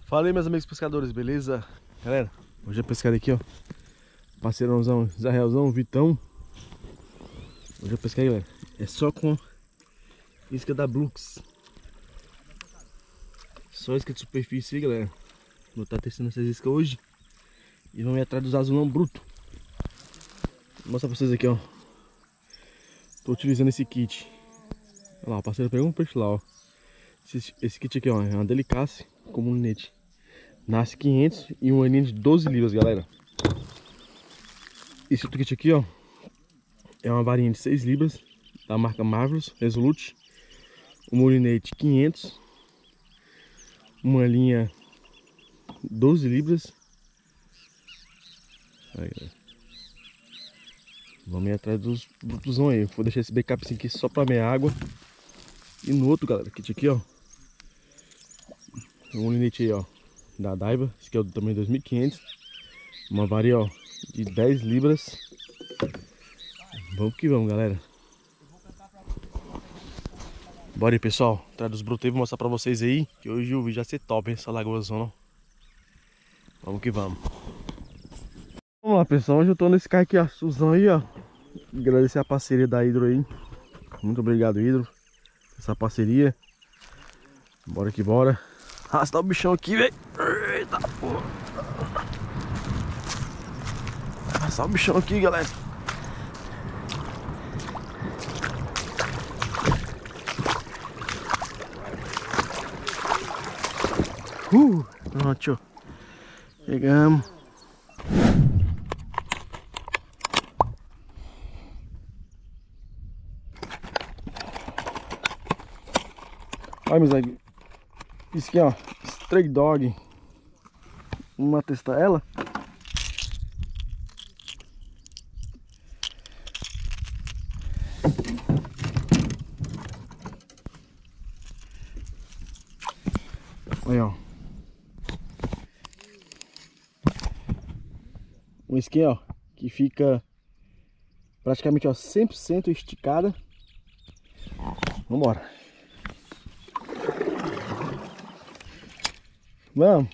Fala aí, meus amigos pescadores, beleza? Galera, hoje é pescada aqui, ó. Parceirãozão, Israelzão, Vitão. Hoje eu pesquei, galera. É só com isca da Blux. Só isca de superfície aí, galera. Vou estar testando essas iscas hoje. E vamos ir atrás dos azulão bruto. Vou mostrar pra vocês aqui, ó. Tô utilizando esse kit. Olha lá, o parceiro pegou um peixe lá, ó. Esse kit aqui, ó, é uma Delicace com mulinete. Nasce 500 e um aninho de 12 libras, galera. Esse outro kit aqui, ó, é uma varinha de 6 libras da marca Marvelous Resolute. O mulinete 500. Uma linha 12 libras. Aí, galera. Vamos ir atrás dos brutuzão aí. Vou deixar esse backup aqui só pra minha água. E no outro, galera, kit aqui, ó, um mulinete aí, ó, da Daiwa. Esse aqui é o do tamanho 2500. Uma varinha, ó, de 10 libras. Vamos que vamos, galera. Bora aí, pessoal. Atrás dos brutos aí, vou mostrar pra vocês aí que hoje o vídeo vai ser top, hein, essa lagoazona. Vamos que vamos. Vamos lá, pessoal. Hoje eu tô nesse carro aqui, ó, Suzão aí, ó. Agradecer a parceria da Hidro aí. Muito obrigado, Hidro, essa parceria. Bora que bora. Arrastar o bichão aqui, velho. Eita porra. Arrastar o bichão aqui, galera. Pronto, chegamos. Olha, meus amigos. Isso aqui, ó, Stray Dog. Vamos testar ela. Olha, ó. Um isquinho, ó, que fica praticamente, ó, 100% esticada. Vambora. Vamos.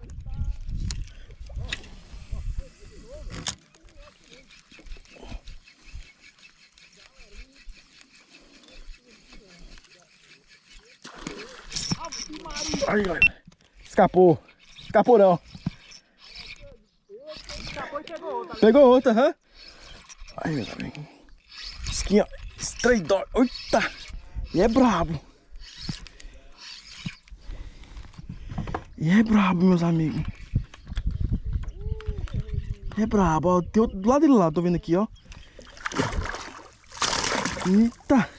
Aí, galera. Escapou. Escapou não. Escapou e pegou outra. Pegou outra, hã? Aí, meu amigo. Esquinha, Stray Dog. Eita! E é brabo. E é brabo, meus amigos. É brabo, ó. Tem outro do lado dele lá, tô vendo aqui, ó. Eita!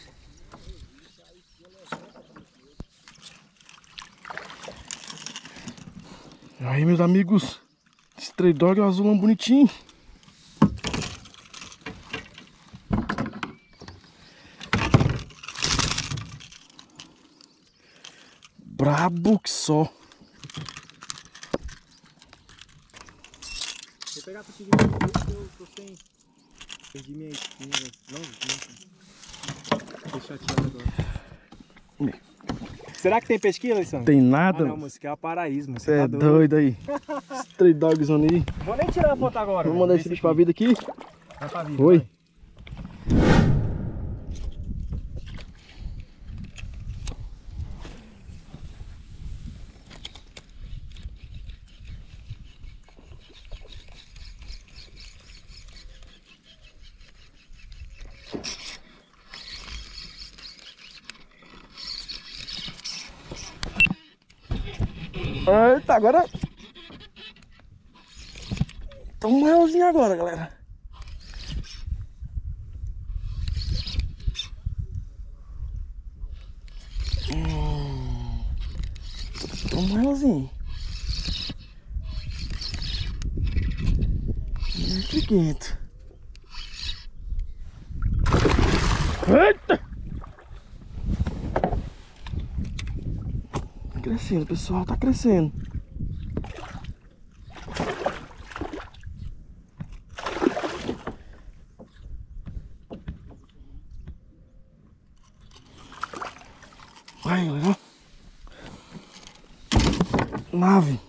Aí, meus amigos. Stray Dog é um azulão bonitinho. Brabo que só. Vou pegar contigo porque eu tô sem. Perdi minha espinha. Não, tô chateado agora. Será que tem pesquisa, Alessandro? Tem nada. Ah, não, moço, que é o paraíso, moço. Você é doido aí. Stray Dogs ali. Vou nem tirar a foto agora. Vamos mandar esse bicho pra vida aqui. Vai pra vida. Oi. Vai. Eita, agora. Tá um maiorzinho agora, galera. Tá um maiorzinho. Pequeno. Eita! Tá crescendo, pessoal, tá crescendo. Vai, galera. Nave.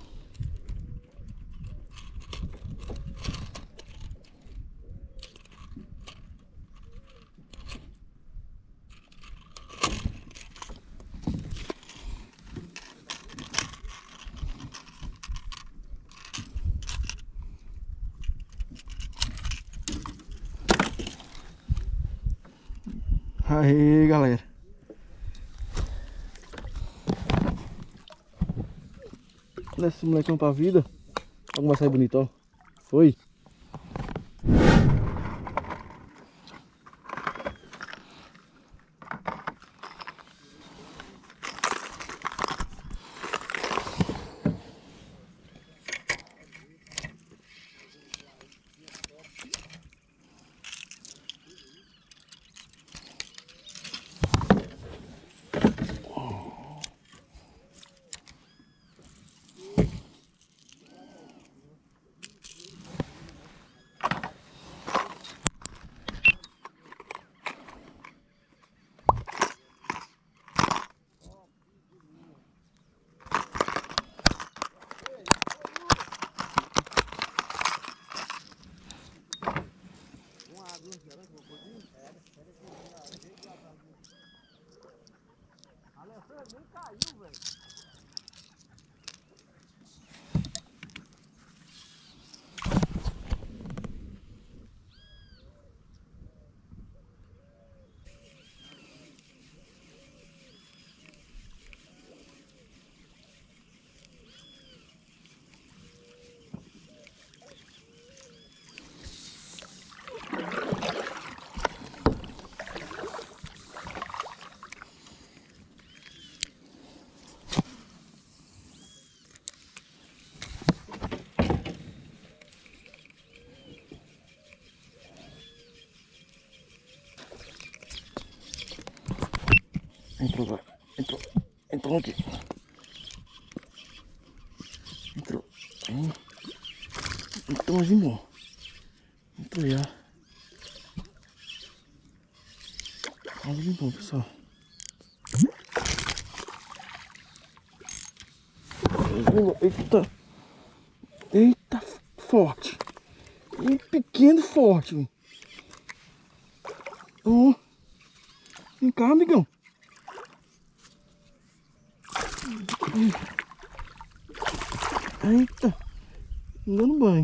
Aí, galera. Olha esse molecão pra vida. Olha como vai sair bonito, ó. Foi. Nem caiu, velho. Entrou agora. Entrou aqui. Entrou. Então, bom. Entrou aí, ó. Olha bom, pessoal. Eita. Eita, forte. E pequeno forte, velho. Ó. Vem cá, amigão. Eita. Não dando banho.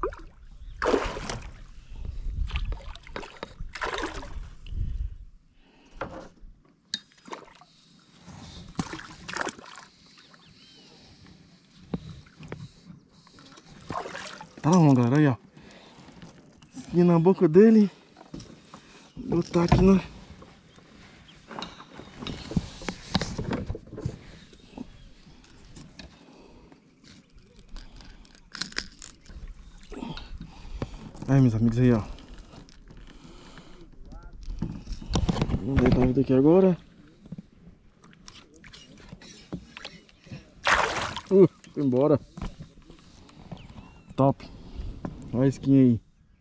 Tá na mão, galera. Aí, ó. Aqui na boca dele. Vou botar aqui na... Aí, meus amigos, aí, ó. Vamos deitar ele daqui agora. Foi embora. Top. Olha a skin aí.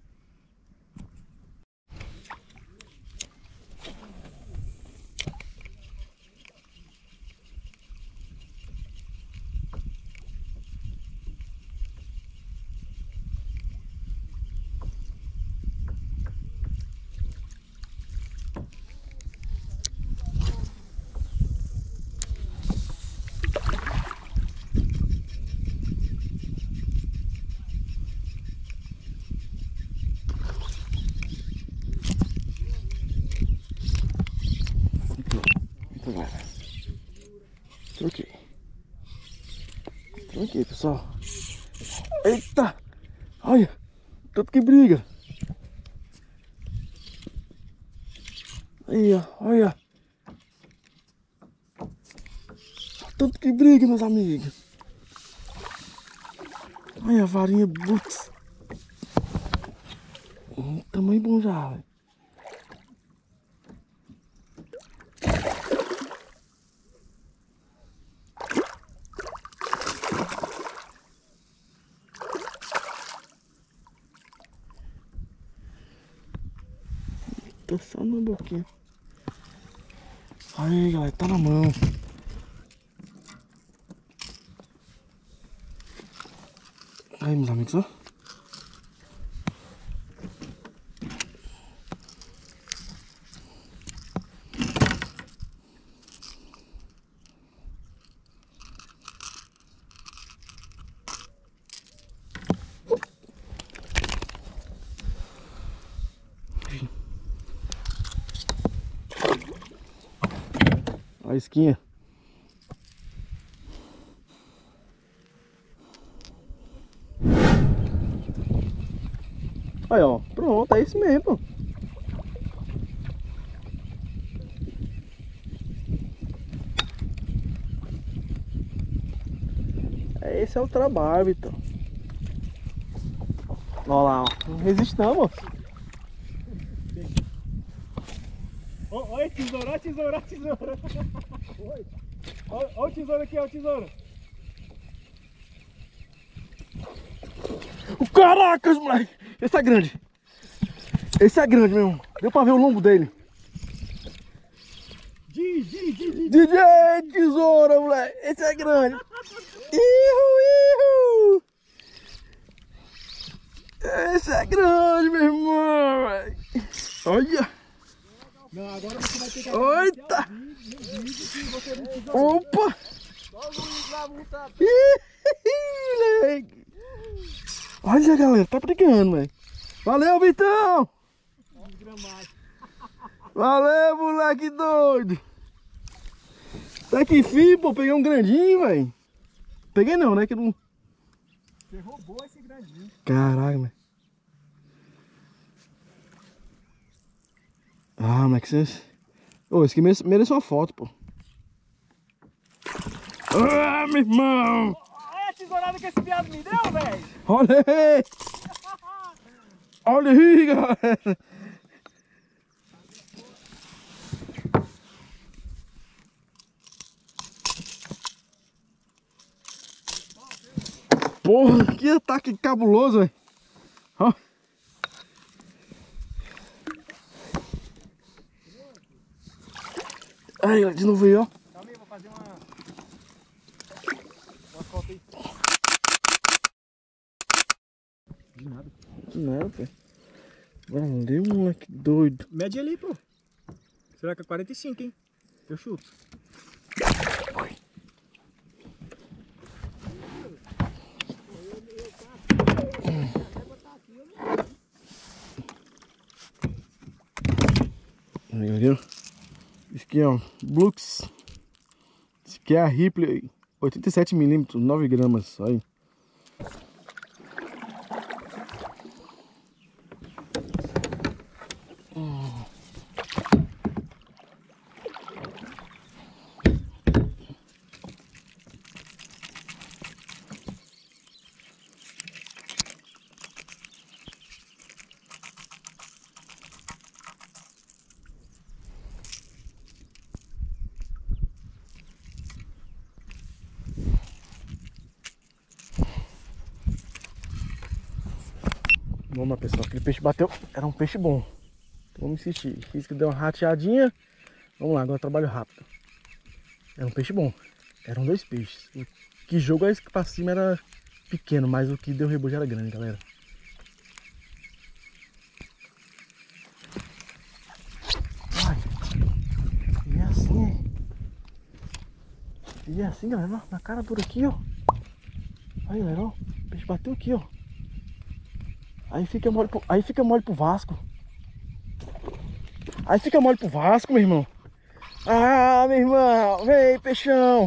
Troquei, pessoal. Eita! Olha! Tanto que briga! Aí, ó, olha! Tanto que briga, meus amigos! Olha a varinha Butz! Tamanho bom já, velho! Tô só na boquinha. Aí, galera, tá na mão. Aí, meus amigos, ó. A isquinha. Aí, ó. Pronto, é isso mesmo, pô. Esse é o trabalho, Vitão. Olha lá, ó. Não resiste não, moço. Olha a tesoura, olha a tesoura, olha a tesoura. Olha o tesouro aqui, olha o tesouro. Caracas, moleque! Esse é grande. Esse é grande mesmo. Deu pra ver o lombo dele. DJ tesoura, moleque. Esse é grande. Ihu, ihu. Esse é grande, meu irmão. Olha. Não, agora você vai ter que... Eita. Opa. Moleque. Olha, galera, tá brigando, velho. Valeu, Vitão! Valeu, moleque doido! Tá que fim, pô, peguei um grandinho, velho. Peguei não, né? Que não... Você roubou esse grandinho. Caraca, velho. Ah, moleque, vocês... Ô, esse aqui merece uma foto, pô. Ah, meu irmão! Olha a tesourada que esse viado me deu, velho! Olha aí! Olha aí, galera! Porra, que ataque cabuloso, velho! Ó! Aí, de novo aí, ó! Calma aí, vou fazer uma foto aí. De nada. Não, pô. Valeu, moleque doido. Mede ali, pô. Será que é 45, hein? Eu chuto. Aí, galera. Isso aqui, ó, Blux. Isso aqui é a Ripley, 87mm, 9 gramas, aí. Vamos lá, pessoal, aquele peixe bateu, era um peixe bom. Então, vamos insistir, fiz que deu uma rateadinha. Vamos lá, agora trabalho rápido. Era um peixe bom, eram 2 peixes. O que jogou esse pra cima era pequeno, mas o que deu rebojo era grande, galera. Ai, e é assim, hein? E é assim, galera, na cara dura aqui, ó. Aí, galera, ó, o peixe bateu aqui, ó. Aí fica mole pro Vasco. Aí fica mole pro Vasco, meu irmão. Ah, meu irmão, vem, peixão.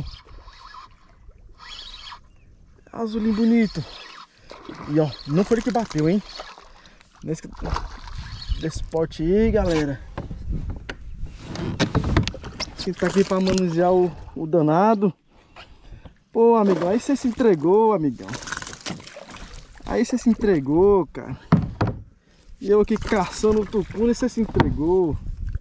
Azulinho bonito. E ó, não foi ele que bateu, hein? Desse pote aí, galera. A gente tá aqui pra manusear o danado. Pô, amigão, aí você se entregou, amigão. Aí você se entregou, cara. E eu aqui caçando o tucuna e você se entregou.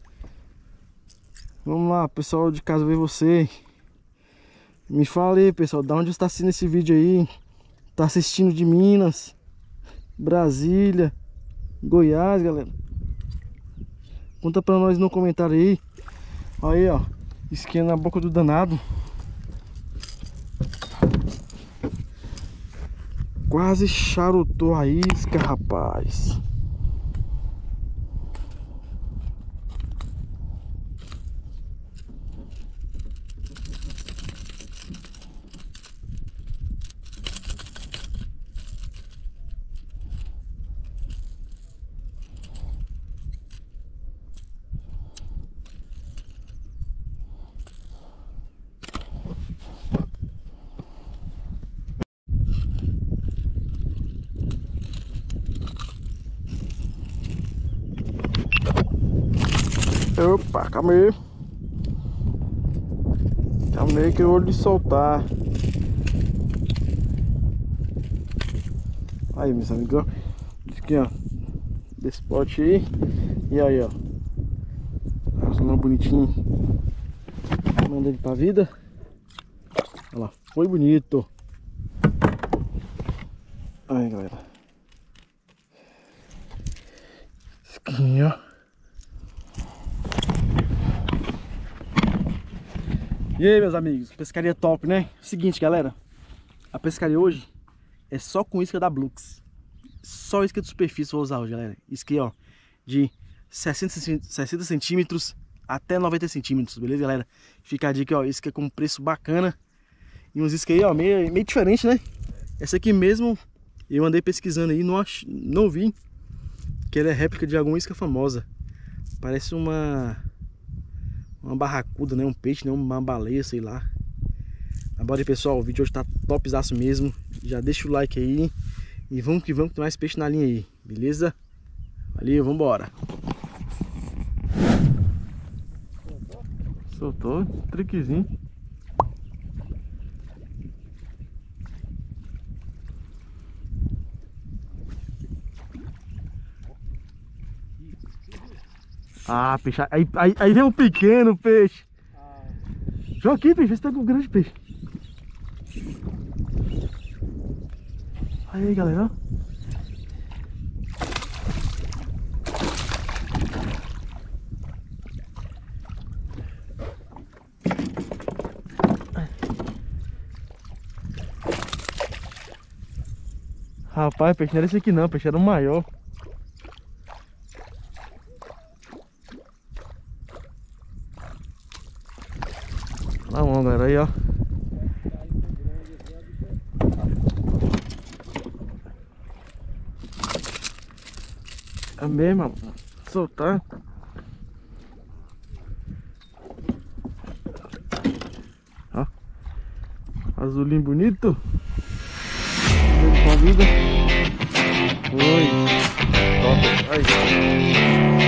Vamos lá, pessoal de casa, ver você. Me fala aí, pessoal, da onde você está assistindo esse vídeo aí? Tá assistindo de Minas, Brasília, Goiás, galera? Conta pra nós no comentário aí. Aí, ó, isquinha na boca do danado. Quase charutou a isca, rapaz. Opa, calma aí. Calma aí que eu vou lhe soltar. Aí, meus amigos, aqui, ó, desse pote aí. E aí, ó, funcionou bonitinho. Manda ele pra vida. Olha lá, foi bonito. Aí, galera, isquinha, ó. E aí, meus amigos, pescaria top, né? Seguinte, galera, a pescaria hoje é só com isca da Blux. Só isca de superfície vou usar hoje, galera. Isca aí, ó, de 60 centímetros até 90 centímetros, beleza, galera? Fica a dica, ó, isca com preço bacana. E uns isca aí, ó, meio diferente, né? Essa aqui mesmo eu andei pesquisando aí, não vi que ela é réplica de alguma isca famosa. Parece uma barracuda, né? Um peixe, né? Uma baleia, sei lá. Agora aí, pessoal, o vídeo hoje tá topzaço mesmo. Já deixa o like aí. E vamos que vamos, tem mais peixe na linha aí, beleza? Valeu, vambora. Soltou, triquezinho. Ah, peixe. Aí vem um pequeno peixe. Joga aqui, peixe. Vê se tá com um grande peixe. Aí, galera. Rapaz, peixe não era esse aqui não. Peixe era o maior. Tá bom, galera, aí, ó. É mesmo, mano. Soltar. Ó. Azulinho bonito. Com a vida. Oi. Top. Aí.